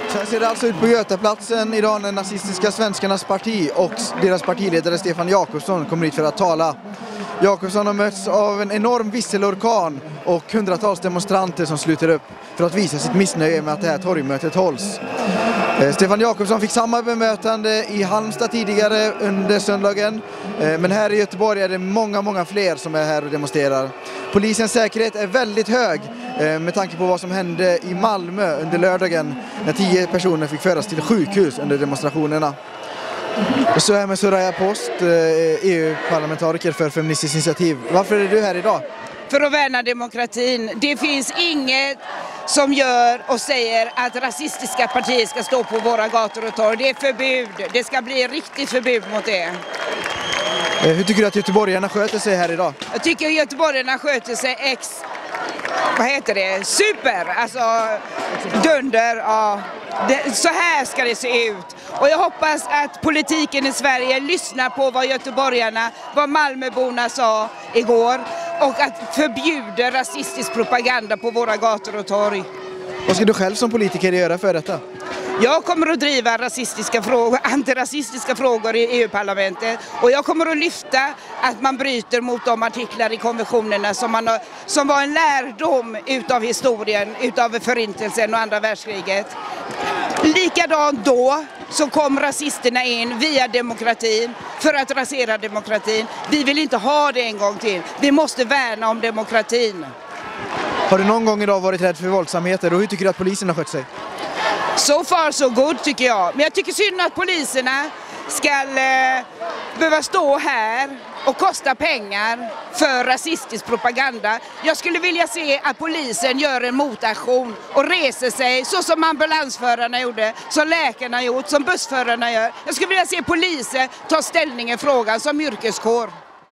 Så här ser det alltså ut på Götaplatsen idag när nazistiska svenskarnas parti och deras partiledare Stefan Jakobsson kommer hit för att tala. Jakobsson har mötts av en enorm visselorkan och hundratals demonstranter som sluter upp för att visa sitt missnöje med att det här torgmötet hålls. Stefan Jakobsson fick samma bemötande i Halmstad tidigare under söndagen, men här i Göteborg är det många fler som är här och demonstrerar. Polisens säkerhet är väldigt hög med tanke på vad som hände i Malmö under lördagen när 10 personer fick föras till sjukhus under demonstrationerna. Och så är med Soraya Post, EU-parlamentariker för Feministiskt initiativ. Varför är du här idag? För att värna demokratin. Det finns inget som gör och säger att rasistiska partier ska stå på våra gator och torg. Det är förbud. Det ska bli riktigt förbud mot det. Hur tycker du att göteborgarna sköter sig här idag? Jag tycker att göteborgarna sköter sig super, alltså dunder, ja. Så här ska det se ut. Och jag hoppas att politiken i Sverige lyssnar på vad göteborgarna, vad Malmöborna sa igår och att förbjuda rasistisk propaganda på våra gator och torg. Vad ska du själv som politiker göra för detta? Jag kommer att driva antirasistiska frågor i EU-parlamentet och jag kommer att lyfta att man bryter mot de artiklar i konventionerna som var en lärdom utav historien, utav förintelsen och andra världskriget. Likadant då så kom rasisterna in via demokratin för att rasera demokratin. Vi vill inte ha det en gång till. Vi måste värna om demokratin. Har du någon gång idag varit rädd för våldsamheter och hur tycker du att polisen har skött sig? So far so good tycker jag. Men jag tycker synd att poliserna ska behöva stå här och kosta pengar för rasistisk propaganda. Jag skulle vilja se att polisen gör en motaktion och reser sig så som ambulansförarna gjorde, som läkarna gjort, som bussförarna gör. Jag skulle vilja se poliser ta ställning i frågan som yrkeskår.